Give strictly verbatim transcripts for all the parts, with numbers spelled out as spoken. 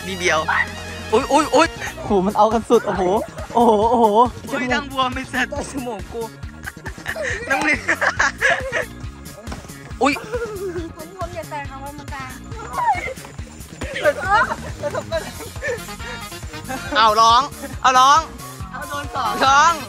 นิดเดียวอุ้ยอุ้ยอุ้ยโหมันเอากันสุดโอ้โหโอ้โหโอ้โหอุ้ยดังบัวไม่เสร็จชั่วโมงกูน้องนี่อุ้ยผมผมอย่าแต่งคำว่ามันกลางเอาร้องเอาร้องเอาโดนสองร้อง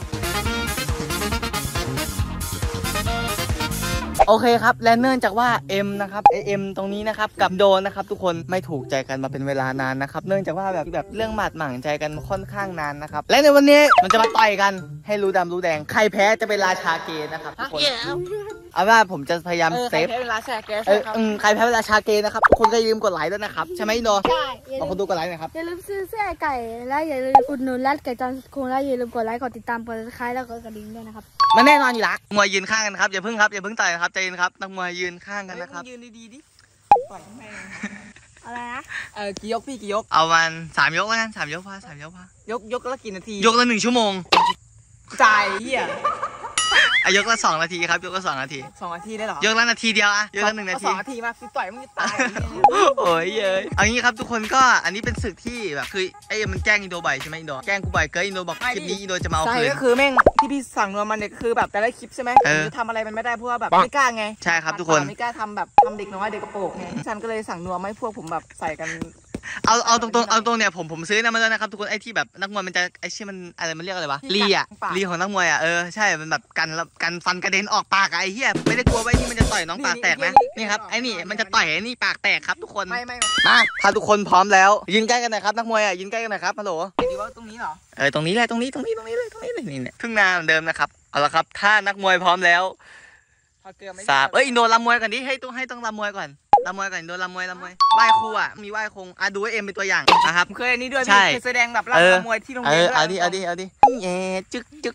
โอเคครับและเนื่องจากว่าเอ็มนะครับไอเอ็มตรงนี้นะครับกับโดนนะครับทุกคนไม่ถูกใจกันมาเป็นเวลานานนะครับเนื่องจากว่าแบบแบบเรื่องหมาดหมางใจกันค่อนข้างนานนะครับและในวันนี้มันจะมาต่อยกันให้รู้ดำรู้แดงใครแพ้จะเป็นราชาเกย์นะครับทุกคนเอาว่าผมจะพยายามเซฟใครแพ้เป็นราชาเกย์เออใครแพ้เป็นราชาเกย์นะครับทุกคนก็อย่าลืมกดไลค์ด้วยนะครับใช่ไหมโดใช่เอาคนดูกดไลค์นะครับอย่าลืมซื้อเสื้อไก่และอย่าลืมอุดหนุนร้านไก่จอนคุงและอย่าลืมกดไลค์กดติดตามกดซับสไครบ์แล้วก็กระดิ่งด้วยนะครับมันแน่นอนอยู่ละมวยยืนข้างกันครับอย่าพึ่งครับอย่าพึ่งต่อยครับใจเย็นครับนักมวยยืนข้างกันนะครับยืนดีๆดิปล่อยแม่อะไรนะเออกี่ยกพี่กี่ยกเอาวันสามยกแล้วกันสามยกพอสามยกพอยกยกละกี่นาทียกละหนึ่งชั่วโมงจ่ายเหี้ยอายกละสองนาทีครับยกละสองนาทีสองนาทีได้หรอยกละนาทีเดียวอะยกละหนึ่งนาทีสองนาทีมาคือต่อยมึงจะตายโอ้ยเย้ยเอางี้ครับทุกคนก็อันนี้เป็นศึกที่แบบคือไอ้มันแกล้งอินโดบ่อยใช่ไหมอินโดแกล้งกูบ่อยเกินอินโดบอกคลิปนี้อินโดจะมาเอาคืนใช่ก็คือแม่งที่พี่สั่งนัวมันเนี่ยคือแบบแต่ละคลิปใช่ไหมจะทำอะไรมันไม่ได้เพราะว่าแบบไม่กล้าไงใช่ครับทุกคนไม่กล้าทำแบบทำเด็กน้อยเด็กกระโปรงไงฉันก็เลยสั่งนัวไม่พวกผมแบบใส่กันเอาเอาตรงๆเอาตรงเนี่ยผมผมซื้อนะมาแล้วนะครับทุกคนไอ้ที่แบบนักมวยมันจะไอ้ชื่อมันอะไรมันเรียกอะไรวะลีอ่ะลีของนักมวยอ่ะเออใช่มันแบบกันกันฟันกระเด็นออกปากไอ้เหี้ยไม่ได้กลัวว่าไอ้นี่มันจะต่อยน้องปากแตกนะนี่ครับไอ้นี่มันจะต่อยไอ้นี่ปากแตกครับทุกคนไม่ไม่มาถ้าทุกคนพร้อมแล้วยืนใกล้กันหน่อยครับนักมวยอ่ะยืนใกล้กันหน่อยครับฮัลโหลดีว่าตรงนี้เหรอเออตรงนี้แหละตรงนี้ตรงนี้ตรงนี้เลยตรงนี้เลยนี่เนี่ยทุ่งนาเหมือนเดิมนะครับเอาละครับถ้านักมวยพร้อมแล้วสามเอ้ยอินโดลำมวยก่อนดิให้ต้องให้ต้องลำมวยก่อนลำมวยก่อนโดนลำมวยลำมวยไหว้ครูอ่ะมีไหว้คงอ่ะดูเอ็มเป็นตัวอย่างนะครับเคยอันนี้ด้วยพี่เคยแสดงแบบลำมวยที่โรงเรียนด้วยเอาดิเอาดิเอาดิเย่จึ๊กจึ๊ก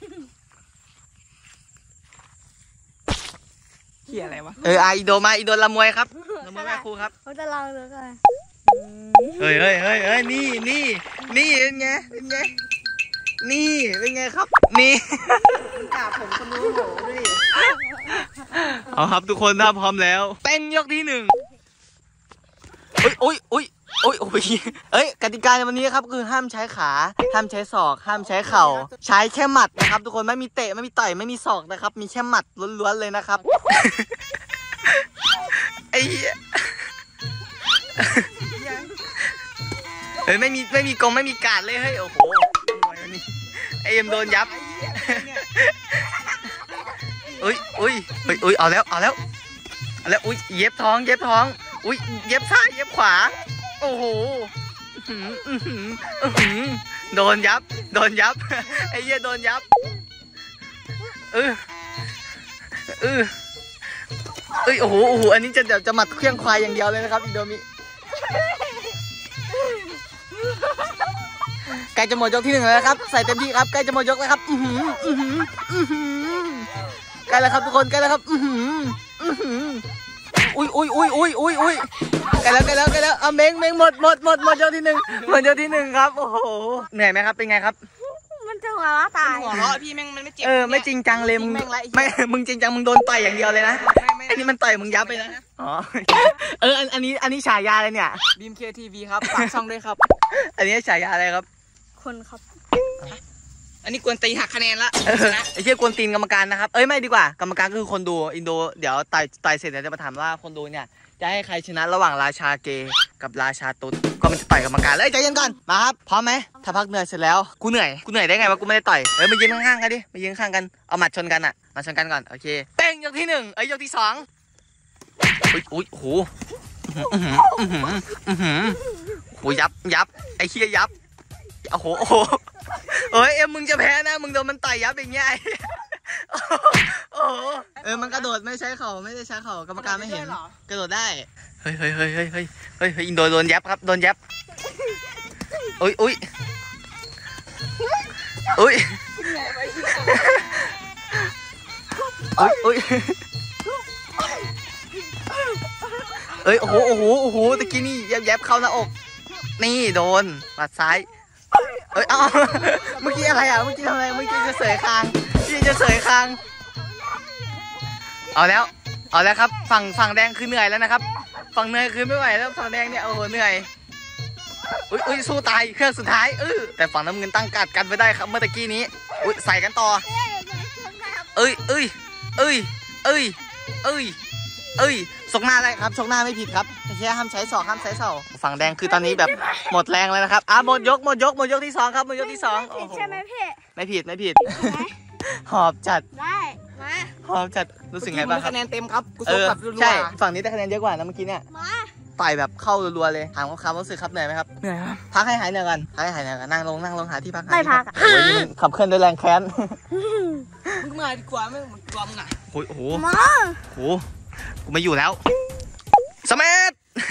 เหี้ยอะไรวะเออไอโดมาอินโดลำมวยครับลำมวยไหว้ครูครับเขาจะลองเลยกันเฮ้ยเฮ้ยเฮ้ยเฮ้ยนี่นี่นี่เป็นไงเป็นไงนี่เป็นไงครับนี่กาผมคนรู้โหด้วยเอาครับทุกคนถ้าพร้อมแล้วเต้นยกที่หนึ่งอุ้ยอุ้ยอุ้ยอุ้ยอุ้ยเอ้ยกติกาในวันนี้ครับคือห้ามใช้ขาห้ามใช้ศอกห้ามใช้เข่าใช้แค่หมัดนะครับทุกคนไม่มีเตะไม่มีต่อยไม่มีศอกนะครับมีแค่หมัดล้วนๆเลยนะครับไอ้เฮ้ยไม่มีไม่มีกงไม่มีการเลยเฮ้ยโอ้โหไอเอ็มโดนยับอุ้ยอุ้ยอุ้ยอุ้ยเอาแล้วเอาแล้วเอาแล้วอุ้ยเย็บท้องเย็บท้องอุ้ยเย็บซ้ายเย็บขวาโอ้โหโดนยับโดนยับไอ้เหี้ยโดนยับเออเออเอ้ยโอ้โหโอ้โหอันนี้จะเดี๋ยวจะหมัดเครื่องควายอย่างเดียวเลยนะครับอินโดมิใกล้จะหมดยกที่หนึ่งแล้วครับใส่เต็มที่ครับใกล้จะหมดยกแล้วครับอือหืออือหืออือหือใกล้แล้วครับทุกคนใกล้แล้วครับอือหืออือหืออุ้ยอุ้ยอุ้ยอุ้ยอุ้ยอุ้ยใกล้แล้วใกล้แล้วใกล้แล้วเอาเม้งเม้งหมดหมดหมดหมดยกที่หนึ่งหมดยกที่หนึ่งครับโอ้โหเหนื่อยไหมครับเป็นไงครับมันจะหัวเราะตายหัวเราะพี่แม่งมันไม่เจ็บเออไม่จริงจังเลยมึงไม่มึงจริงจังมึงโดนต่อยอย่างเดียวเลยนะไอ้นี่มันต่อยมึงยับไปนะอ๋อเอออันนี้อันนี้ฉายาอะไรเนี่ยบีมเคทีวีครับฝากช่องด้วยครับอันนี้ฉายาอะไรครับคนครับอันนี้กวนตีหักคะแนนละไอ้เชี่ยกวนตีนกรรมการนะครับเอ้ยไม่ดีกว่ากรรมการก็คือคนดูอินโดเดี๋ยวต่อยต่อยเสร็จเดี๋ยวจะมาถามว่าคนดูเนี่ยจะให้ใครชนะระหว่างราชาเกย์กับราชาตุ๊ดก็มันจะต่อยกรรมการเลยใจเย็นก่อนมาครับพร้อมไหมถ้าพักเหนื่อยเสร็จแล้วกูเหนื่อยกูเหนื่อยได้ไงวะกูไม่ได้ต่อยเอ้ยมายืนข้างๆกันดิมายืนข้างกันเอาหมัดชนกันอ่ะมาชนกันก่อนโอเคเต้งยกที่หนึ่งเอ้ยยกที่สองอุ้ยอุ้ยโหอือหืออือหืออือหือโหยับยับไอ้เชี่ยยับโอ้โหโอ้โหเอ้ยเอ็มมึงจะแพ้นะมึงโดนมันต่อยยับอย่างเงี้ยโอ้เออมันกระโดดไม่ใช้เข่าไม่ได้ใช้เข่ากรรมการไม่เห็นกระโดดได้เฮ้ยเฮ้ยเฮ้ยเฮ้ยเฮ้ยเฮ้ยเฮ้ยอินโดโดนยับครับโดนยับอุ้ยอุ้ยอุ้ยอุ้ยอุ้ยเอ้ยโอ้โหโอ้โหโอ้โหตะกี้นี่ยับยับเข้าหน้าอกนี่โดนปัดซ้ายเอ้ยเอ้าเมื่อกี้อะไรอ่ะเมื่อกี้ทำอะไรเมื่อกี้จะเสยคางที่จะเสยคางเอาแล้วเอาแล้วครับฝั่งฝั่งแดงคือเหนื่อยแล้วนะครับฝั่งเหนื่อยคือไม่ไหวแล้วฝั่งแดงเนี่ยโอ้โหเหนื่อยอุ้ยอุ้ยสู้ตายเครื่องสุดท้ายเออแต่ฝั่งน้ำเงินตั้งการกันไว้ได้ครับเมื่อตะกี้นี้อุ้ยใส่กันต่อเอ้ยเอ้ยเอ้ยเอ้ยเอ้ยเอ้ยชกหน้าได้ครับชกหน้าไม่ผิดครับแค่ห้ามใช้ศอกห้ามใช้ศอกฝั่งแดงคือตอนนี้แบบหมดแรงเลยนะครับอ่ะหมดยกหมดยกหมดยกที่สองครับหมดยกที่สองโอ้โหใช่ไหมพี่ไม่ผิดไม่ผิดหอบจัดได้มาหอบจัดรู้สึกไงบ้างครับคะแนนเต็มครับกูเอส่งอกลับรัวๆใช่ฝั่งนี้ได้คะแนนเยอะกว่านะเมื่อกี้เนี่ยมาต่อยแบบเข้ารัวๆเลยถามความรู้สึกครับเหนื่อยไหมครับเหนื่อยครับพักให้หายเหนื่อยกันพักให้หายเหนื่อยกันนั่งลงนั่งลงหาที่พักหาไม่ที่พักโอ้ยนี่มันขับเคลื่อนด้วยแรงแค้นมึงมาดีกว่าไม่มึงกลัวมึงอ่ะโอ้ยโอ้โหมาโอ้โหกูไม่อยู่แล้วสมัท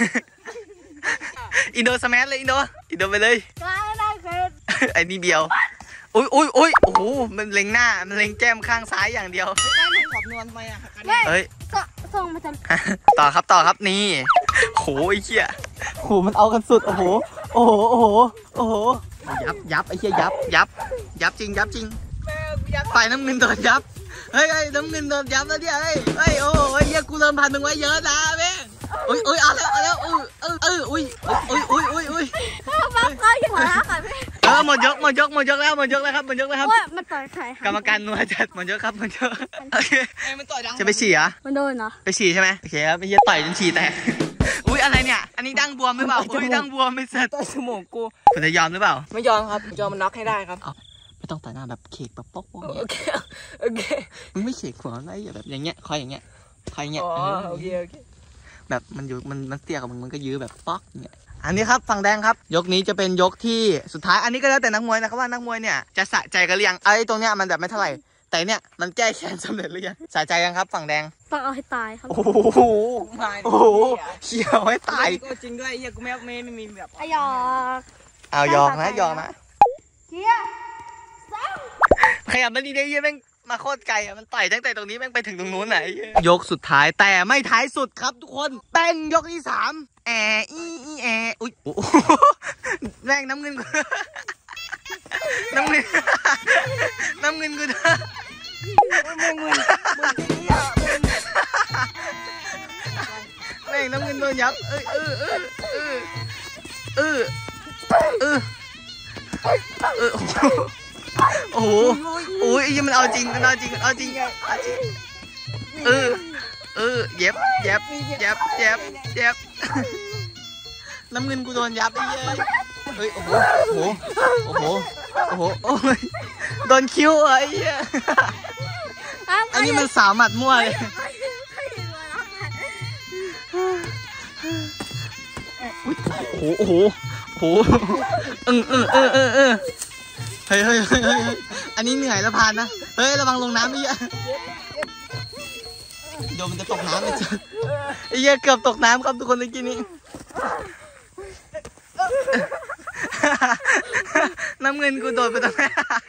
อินโดสมัทเลยอินโดอินโดไปเลยได้ได้เกินไอ้นี่เดียวอุ้ยอุ้ยอุ้ยโอ้โหมันเล็งหน้ามันเล็งแก้มข้างซ้ายอย่างเดียวได้มึงขอบนวลทำไมอ่ะเอ้ยก็ส่งมาทำต่อครับต่อครับนี่โหไอ้เหี้ยโหมันเอากันสุดโอ้โหโอ้โหโอ้โหโอ้โหยับยับไอ้เหี้ยยับยับยับจริงยับจริงฝ่ายน้ำเงินโดนยับเฮ้ยเฮ้ยน้ำเงินโดนยับแล้วเนี่ยเฮ้ยเฮ้ยโอ้โหไอ้เหี้ยกูเริ่มพันมึงไว้เยอะนะแม่อุ้ยอุ้ยเอาแล้วเอาแล้วเออเออเอออุ้ยอุ้ยอุ้ยอุ้ยอุ้ยมาก็อยู่หัวละค่ะพี่เออหมดยกหมดยกหมดยกแล้วหมดยกแล้วครับหมดยกแล้วครับว่ามันต่อยใครกรรมการนัวจัดหมดยกครับหมดยกโอเคไอ้มันต่อยดังจะไปฉี่เหรอมันโดนเหรอไปฉี่ใช่ไหมโอเคครับไอ้เหี้ยต่อยจนฉี่แตกอุ้ยอะไรเนี่ยอันนี้ดั้งบวมหรือเปล่าอุ้ยดั้งบวมไม่เสร็จต่อยสมองกูคุณจะยอมหรือเปล่าไม่ยอมครับยอมมันน็อกให้ได้ครับไม่ต้องต่อยหน้าแบบเขกแบบป๊อกอย่างโอเงี้ยเคโอเคมึงไม่เขกหัวอะไรอย่าแบบอย่างเงี้ยคอยอย่างเงี้ยคอยอย่างเงี้ยอ๋อเออโอเคโอเคแบบมันอยู่มันมันเตี้ยกับมึงมันก็ยื้อแบบป๊อกอย่างเงี้ยอันนี้ครับฝั่งแดงครับยกนี้จะเป็นยกที่สุดท้ายอันนี้ก็แล้วแต่นักมวยนะครับว่านักมวยเนี่ยจะสะใจกันหรือยังไอ้ตรงเนี้ยมันแบบไม่เท่าไหร่แต่เนี่ยมันแก้แค้นสำเร็จหรือยังสะใจยังครับฝั่งแดงต้องเอาให้ตายครับโอ้โหมาโอ้โหเขียวให้ตายก็จริงด้วยไอ้เหี้ยกูไม่ไม่ไม่มีแบบอายอกเอายองนะยองนะเฮียขยับมาดีๆเหี้ยแม่งมาโคตรไกลอ่ะมันต่อยตั้งแต่ตรงนี้แม่งไปถึงตรงนู้นไหนยกสุดท้ายแต่ไม่ท้ายสุดครับทุกคนแป้งยกที่สามแออีอีแออุ้ยโอ้โหแม่งน้ำเงินกูน้ำเงินน้ำเงินกูมึงมึงมึงเหี้ยแม่งน้ำเงินโดนยับเอ้ยเออเออเออเออเออเออโอ้โหโอ้ยยังมันเอาจริงมันเอาจริงมันเอาจริงเอาจริงเออเออเย็บเย็บเย็บเย็บเย็บน้ำเงินกูโดนยับไอ้เย้ยเฮ้ยโอ้โหโอ้โหโอ้โหโอ้โหโอ้ยโดนคิ้วไอ้เหี้ยอันนี้มันสาวหมัดมั่วเลยโอ้โหโอ้โหโอ้โหเออเออเออเออเออเฮ้ยเฮ้ยเฮ้ยเฮ้ยอันนี้เหนื่อยแล้วพานนะเฮ้ยระวังลงน้ำไอ้เหี้ยเดี๋ยวมันจะตกน้ำเลยจ้ะไอ้เหี้ยเกือบตกน้ำครับทุกคนเมื่อกี้นี้น้ำเงินกูโดดไปตรงนั้น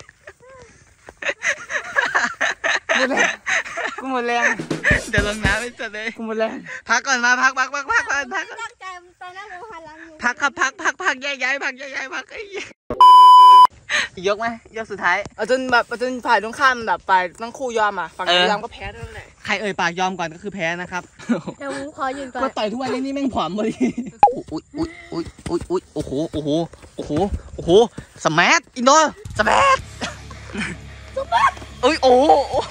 กูหมดแรงเดี๋ยวลงน้ำไปจัดเลยกูหมดแรงพักก่อนมาพักพักพักพักพักพักตั้งใจตอนนั้นผมหันหลังอยู่พักครับพักพักพักแยกย้ายพักแยกย้ายพักไอ้เหี้ยยกไหมยกสุดท้ายเอาจนแบบเอาจนฝ่ายตรงข้ามแบบฝ่ายทั้งคู่ยอมอ่ะฝั่งเออยอมก็แพ้เท่านั้นแหละใครเอ่ยปากยอมก่อนก็คือแพ้นะครับเดี๋ยวผมขอยืนก่อนก็ต่อยทุกวันนี้นี่แม่งผอมเลยอุ้ยอุ้ยอุ้ยอุ้ยอุ้ยโอ้โหโอ้โหโอ้โหโอ้โหสมัทอินโดสมัทสมัทอุ้ยโอ้โห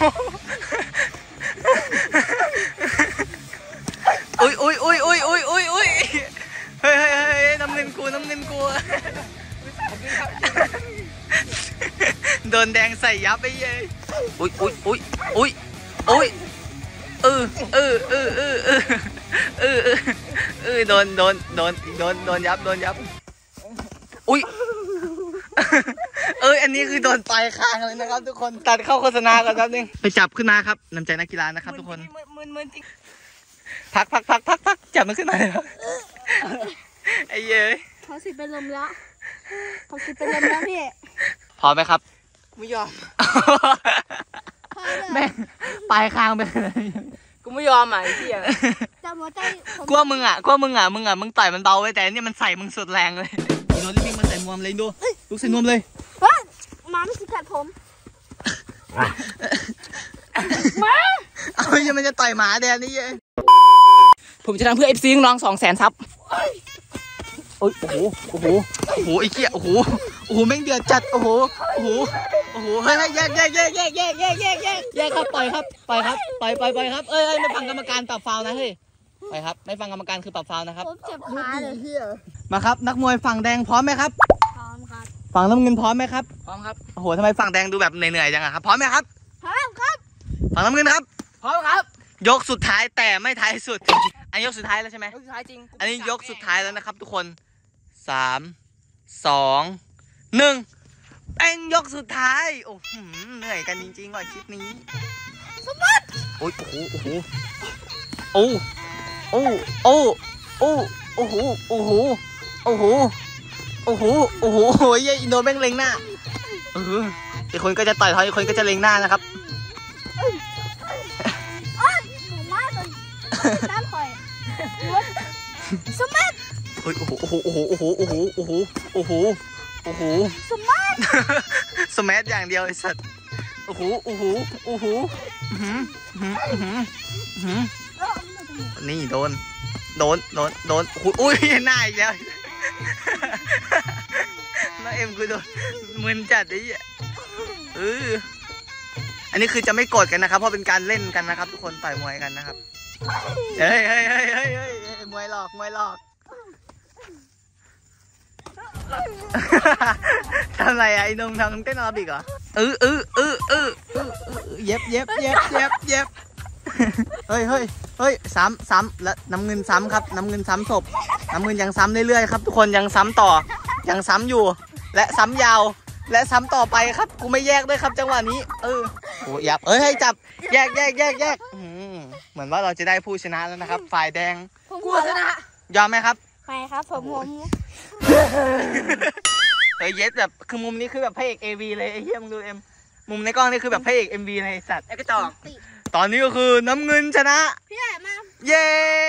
อุ้ยอุ้ยอุ้ยอุ้ยอุ้ยอุ้ยอุ้ยเฮ้ยเฮ้ยเฮ้ยน้ำเงินกูน้ำเงินกูโดนแดงใส่ยับไปเย้ยอุ้ยอุ้ยอุ้ยอุ้ยอุ้ยเออเออเออเออเออเออเออเออโดนโดนโดนโดนโดนยับโดนยับอุ้ยเอออันนี้คือโดนปลายคางเลยนะครับทุกคนตัดเข้าโฆษณาก่อนแป๊บนึงไปจับขึ้นมาครับน้ำใจนักกีฬานะครับทุกคนมึนมึนจริงพักพักพักพักพักจับมันขึ้นมาเลยครับไอ้เย้ยเขาสิเป็นลมละเขาสิเป็นลมแล้วพี่พร้อมไหมครับไม่ยอมแม่งปลายคางไปเลยกูไม่ยอมอ่ะไอ้เหี้ยจับหัวใจผมกลัวมึงอ่ะกลัวมึงอ่ะมึงอ่ะมึงต่อยมันเบาไว้แต่เนี่ยมันใส่มึงสุดแรงเลยอีโดนรีบมาใส่นวมเลยดูลูกใส่นวมเลยเฮ้ยหมาไม่สิกัดผมมาเอายังมันจะต่อยหมาแดนนี่เย้ผมจะทำเพื่อเอฟซีน้องสองแสนซับอ้ยโอ้โหโอ้โหโอ้โหไอ้เหี้ยโอ้โหโอ้โหแม่งเดือดจัดโอ้โหโอ้โหโอ้โหเฮ้ยแยกแยกแยกแยกแยกแยกแยกแยกแยกครับปล่อยครับปล่อยครับปล่อยปล่อยปล่อยครับเอ้ยไม่ฟังกรรมการปรับฟาวล์นะเฮ้ยไปครับไม่ฟังกรรมการคือปรับฟาวล์นะครับผมเจ็บขาเลยมาครับนักมวยฝั่งแดงพร้อมไหมครับพร้อมครับฝั่งน้ำเงินพร้อมไหมครับพร้อมครับโอ้โหทำไมฝั่งแดงดูแบบเหนื่อยๆจังอะครับพร้อมไหมครับพร้อมครับฝั่งน้ำเงินครับพร้อมครับยกสุดท้ายแต่ไม่ท้ายสุดอันนี้ยกสุดท้ายแล้วใช่ไหมยกสุดท้ายจริงอันนี้ยกสุดท้ายแล้วนะครับทุกคนสามสองหนึ่งเป็นยกสุดท้ายโอ้โหเหนื่อยกันจริงๆว่ะคลิปนี้สมัติโอ้ยโอ้โหโอ้โหโอ้โอ้โอ้โอ้โอ้โหโอ้โหโอ้โหโอ้โหโอ้โหโอ้ยอินโดแม่งเล็งหน้าเอออีกคนก็จะต่อยท้อยอีกคนก็จะเล็งหน้านะครับผมว่ามันน้ำข่อยสมัติโอ้ยโอ้โหโอ้โหโอ้โหโอ้โหโอ้โหโอ้โหโอ้โหโอ้โหสมัติสแมัทอย่างเดียวไอ้สัตว์โอ้โหโอ้โหโอ้โหอื้อหืออื้อหืออื้อหือนี่โดนโดนโดนโดนโอ้โหอุ้ยหน้าอีกแล้วน้าเอ็มกูโดนมึนจัดไอ้เหี้ยเอออันนี้คือจะไม่โกรธกันนะครับเพราะเป็นการเล่นกันนะครับทุกคนต่อยมวยกันนะครับเฮ้ยเฮ้ยเฮ้ยเฮ้ยเฮ้ยมวยหลอกมวยหลอกทำไรไอ้นงทำเต้นอาราบิกเหรอเออเออเออเออเย็บเย็บเย็บเย็บเย็บเฮ้ยเฮ้ยเฮ้ยซ้ำซ้ำและน้ำเงินซ้ำครับน้ำเงินซ้ำศพน้ำเงินยังซ้ำเรื่อยๆครับทุกคนยังซ้ำต่อยังซ้ำอยู่และซ้ำยาวและซ้ำต่อไปครับกูไม่แยกด้วยครับจังหวะนี้เออโอ้ยับเอ้ยให้จับแยกแยกแยกแยกเหมือนว่าเราจะได้ผู้ชนะแล้วนะครับฝ่ายแดงกลัวชนะยอมไหมครับไปครับผมผมเฮ้ยเย็ดแบบคือมุมนี้คือแบบพระเอกเอวีเลยไอ้เหี้ยมึงดูเอ็มมุมในกล้องนี่คือแบบพระเอกเอ็มวีเลยไอ้สัตว์ไอ้กระจอกตอนนี้ก็คือน้ำเงินชนะพี่ใหญ่มาเย้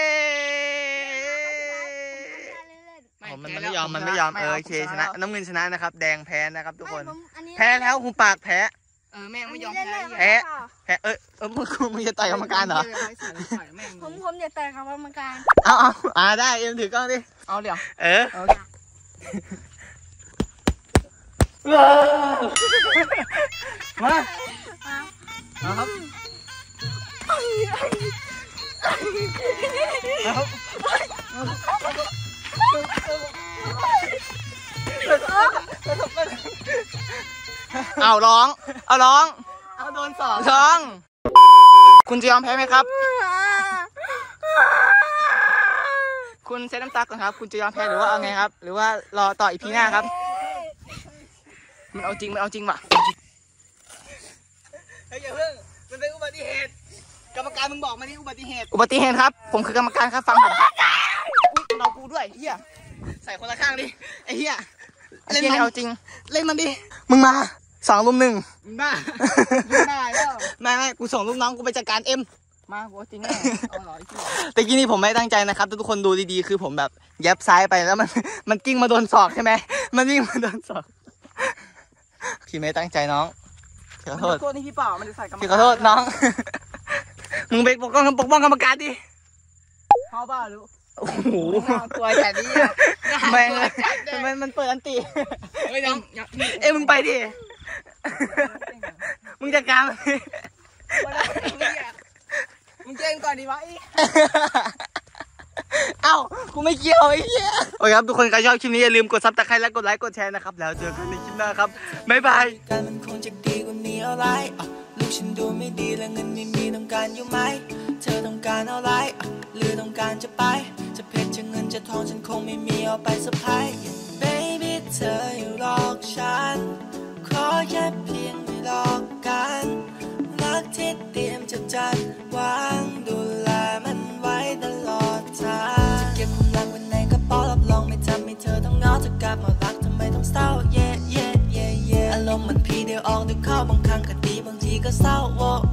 เล่นผมมันไม่ยอมมันไม่ยอมเออโอเคชนะน้ำเงินชนะนะครับแดงแพ้นะครับทุกคนอันนี้แพ้แล้วหูปากแพ้เออแม่งไม่ยอมเล่นแพ้เล่นแพ้ แพ้เออเออมึงมึงจะต่อยกรรมการเหรอผมผมจะแต่งกรรมการเอาเอาอ่าได้เอ็มถือกล้องดิเอาเดี๋ยวเออเอามาเอาครับเอาร้องเอาร้องเอาโดนสองร้องคุณจะยอมแพ้ไหมครับ คุณเซ็ตน้ำตาก่อนครับคุณจะยอมแพ้หรือว่าเอาไงครับหรือว่ารอต่ออีพีหน้าครับมันเอาจริงมันเอาจริงว่ะเฮ้ยอย่าเพิ่งมันเป็นอุบัติเหตุกรรมการมึงบอกมาดิอุบัติเหตุอุบัติเหตุครับผมคือกรรมการครับฟังผมอุ๊ยเรากูด้วยเฮียใส่คนละข้างดิไอ้เฮียเล่นมันเอาจริงเล่นมันดิมึงมาสองลุมหนึ่งมึงบ้ามึงบ้าแล้วไม่ไม่กูส่งลูกน้องกูไปจัดการเอ็มมาหัวจริงแน่เอาหรอไอ้ที่แต่กี้นี่ผมไม่ตั้งใจนะครับทุกคนดูดีๆคือผมแบบแยบซ้ายไปแล้วมันมันกิ้งมาโดนศอกใช่ไหมมันวิ่งมาโดนศอกพี่ไม่ตั้งใจน้องขอโทษโทษนี่พี่เปล่ามันจะใส่กรรมการพี่ขอโทษน้อง มึงไปปกป้องปกป้องกรรมการดิเขาบ้าหรือโอ้โหตัวแต่นี้แม่งเลยทำไมมันเปิดอันตีเฮ้ยน้องเอ้ยมึงไปดิ มึงจัดการมันดิมึงเจ๊งก่อนดีวะอีเอ้ากูไม่เกี่ยวไอ้เหี้ยโอเคครับทุกคนใครชอบคลิปนี้อย่าลืมกดซับสไครต์และกดไลค์กดแชร์นะครับแล้วเจอกันในคลิปหน้าครับบ๊ายบายการมันคงจะดีกว่านี้เอาไรอ่ะลูกฉันดูไม่ดีและเงินไม่มีต้องการอยู่ไหมเธอต้องการเอาไรอ่ะหรือต้องการจะไปจะเพชรจะเงินจะทองฉันคงไม่มีเอาไปสะพาย Baby เธออย่าหลอกฉันขอแค่เพียงไม่หลอกกันรักที่เตรียมจะจัดวางดูแลมันไว้ตลอดทางจะเก็บความรักไว้ในกระเป๋ารับรองไม่ทำให้เธอต้องเหงาจะกลับมารักทำไมต้องเศร้า yeah yeah yeah yeah อารมณ์มันพีเดียวออกเดี๋ยวเข้าบางครั้งก็ดีบางทีก็เศร้าโว้